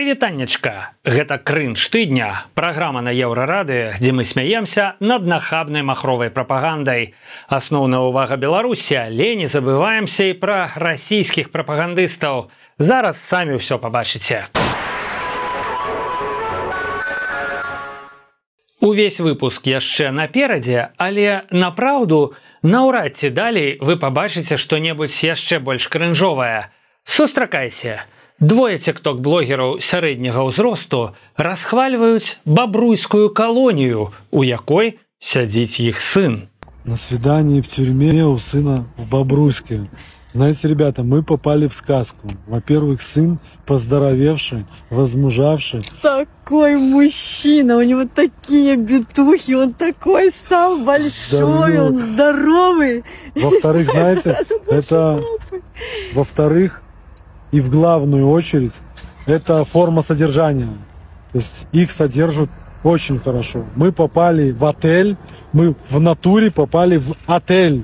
Прывітаннячка, гэта крынж тыдня, праграма на Еўрарадыё, дзе мы смяемся над нахабнай махровай прапагандай. Асноўная ўвага Беларусі, але не забываемся і пра расійскіх прапагандыстаў. Зараз самі ўсё пабачыце. Увесь выпуск яшчэ наперадзе, але напраўду, наўрад ці далей вы пабачыце што-небудзь яшчэ больш крынжовае. Сустракайце! Двое тикток-блогераў сярэдняга ўзросту расхвальваюць бабруйскую колонию, у якой сядзіць их сын. На свидании в тюрьме у сына в Бобруйске. Знаете, ребята, мы попали в сказку. Во-первых, сын поздоровевший, возмужавший. Такой мужчина, у него такие битухи, он такой стал большой, он здоровый. Во-вторых, знаете, это... Во-вторых, и в главную очередь, это форма содержания. То есть их содержат очень хорошо. Мы попали в отель, мы в натуре попали в отель,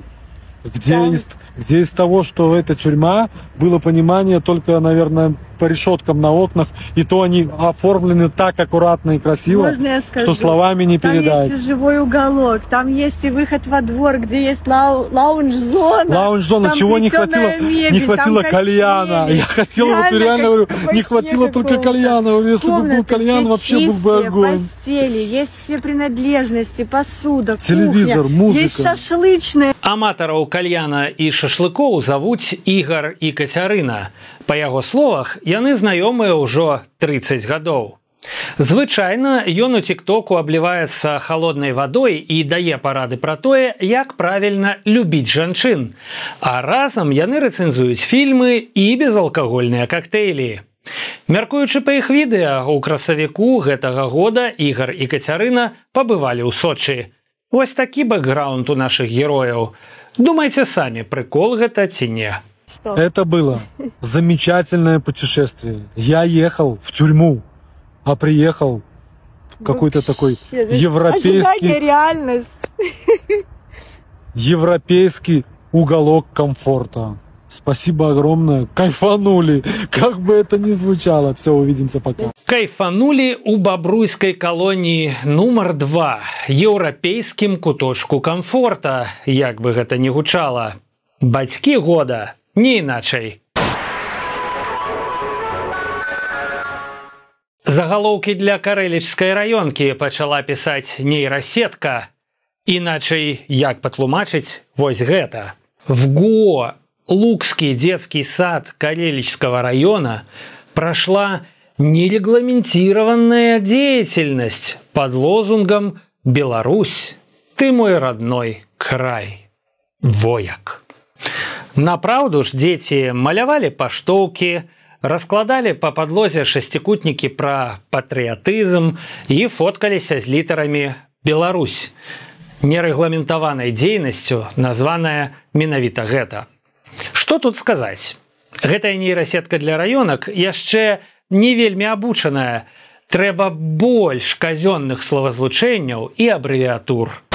где из того, что это тюрьма, было понимание только, наверное, по решеткам на окнах, и то они оформлены так аккуратно и красиво, что словами не передать. Там есть и живой уголок, там есть и выход во двор, где есть лаунж-зона. Лаунж-зона, чего не хватило? Не хватило кальяна. Я хотел, вот реально говорю, не хватило только кальяна. Если бы был кальян, вообще был бы огонь. Постели, есть все принадлежности, посуда, телевизор, кухня, музыка. есть шашлычная. Аматараў кальяна і шашлыкоў завуць Ігар і Кацярына. Па яго словах, яны знаёмыя ўжо 30 гадоў. Звычайна ён у тиктоку абліваецца халоднай вадой і дае парады пра тое, як правільна любіць жанчын. А разам яны рэцэнзуюць фільмы і безалкагольныя кактэйлі. Мяркуючы па іх відэа, у красавіку гэтага года Ігар і Кацярына пабывалі ў Сочы. Вось такі бэкграунд у нашых герояў. Думайце самі, прикол гэта ці не. Что? Это было замечательное путешествие. Я ехал в тюрьму, а приехал в какой-то такой европейский уголок комфорта. Спасибо огромное. Кайфанули. Как бы это ни звучало. Все, увидимся, пока. Кайфанули у бабруйской колонии нумар 2. Еўрапейскім куточку комфорта, як бы гэта ни гучала. Бацькі года. Не іначай. Загалоўкі для карэлічскай раёнкі пачала пісаць нейрасетка. Іначай, як патлумачыць вось гэта. В ГО Лукский детский сад Карелического района прошла нерегламентированная деятельность под лозунгом «Беларусь, ты мой родной край». Вояк. Направду ж дети малявали паштоўкі, раскладали по подлозе шестикутники про патриотизм и фоткаліся з літарамі «Беларусь», нерэгламентаванай дзейнасцю, названая менавіта гэта. Што тут сказаць? Гэтая нейрасетка для раёнак яшчэ не вельмі абучаная. Трэба больш казённых словазлучэнняў і абрэвіатур.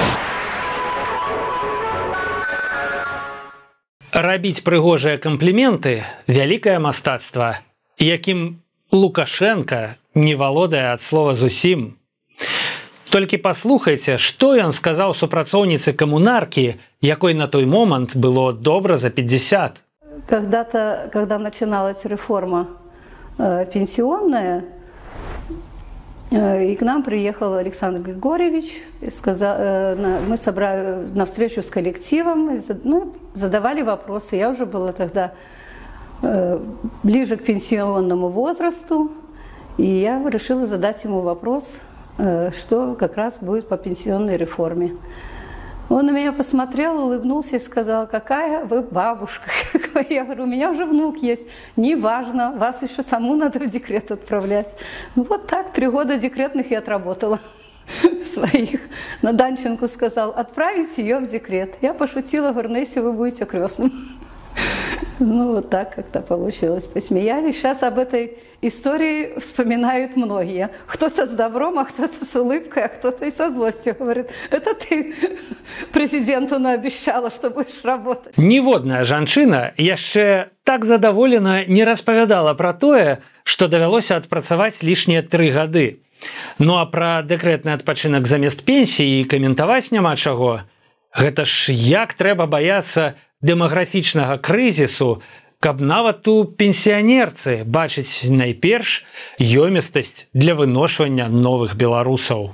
Рабіць прыгожыя кампліменты – вялікае мастацтва, якім Лукашенко не валодае ад слова зусім. Толькі паслухайце, што ён сказаў супрацоўніцы камунаркі, якой на той момант было добра за 50. Когда-то, когда начиналась реформа пенсионная, и к нам приехал Александр Григорьевич, и мы собрали на встречу с коллективом, задавали вопросы. Я уже была тогда ближе к пенсионному возрасту, и я решила задать ему вопрос, что как раз будет по пенсионной реформе. Он на меня посмотрел, улыбнулся и сказал: какая вы бабушка. Я говорю: у меня уже внук есть. Неважно, вас еще саму надо в декрет отправлять. Ну вот так, 3 года декретных я отработала своих. На Данченко сказал: отправить ее в декрет. Я пошутила, говорю: ну если вы будете крестным. Ну вот так как-то получилось. Посмеялись. Сейчас об этой истории вспоминают многие. Кто-то с добром, а кто-то с улыбкой, а кто-то и со злостью говорит: это ты президенту наобещала, что будешь работать. Ніводная жанчына яшчэ так задаволена не распавядала пра тое, што давялося адпрацаваць лішнія 3 гады. Ну а пра дэкрэтны адпачынак замест пенсіі каментаваць няма чаго. Гэта ж як трэба баяцца дэмаграфічнага крызісу, каб нават у пенсіянерцы бачыць найперш ёмістасць для выношвання новых беларусаў.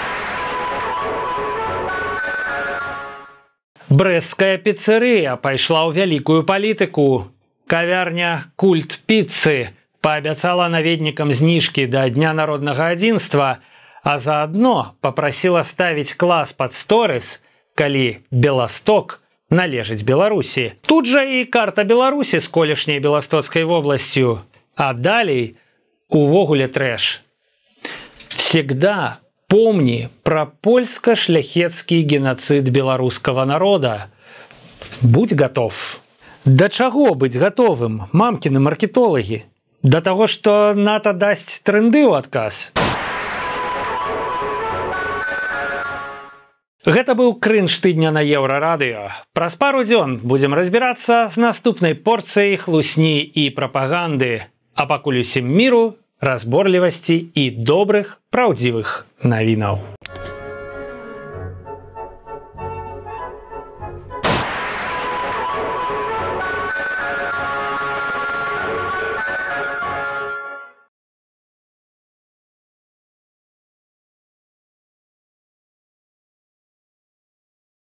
Брэсцкая піцэрыя пайшла ў вялікую палітыку. Кавярня «Культ піцы» паабяцала наведнікам зніжкі да Дня народнага адзінства, а заадно папрасіла ставіць клас пад сторыс, калі Беласток належыць Беларусі. Тут жа і карта Беларусі з колішняй Беластоцкай вобласцю. А далей увогуле трэш. Всегда помни про польско-шляхетский геноцид белорусского народа. Будь готов. Да чаго быць готовым, мамкины маркетологи? До того, что НАТО дасць тренды ў адказ. Гэта быў крынж тыдня на Еўрарадыё. Праз пару дзён будзем разбірацца з наступнай порцыяй хлусні і прапаганды. А пакуль усім міру, разборлівасці і добрых, праўдзівых навінаў.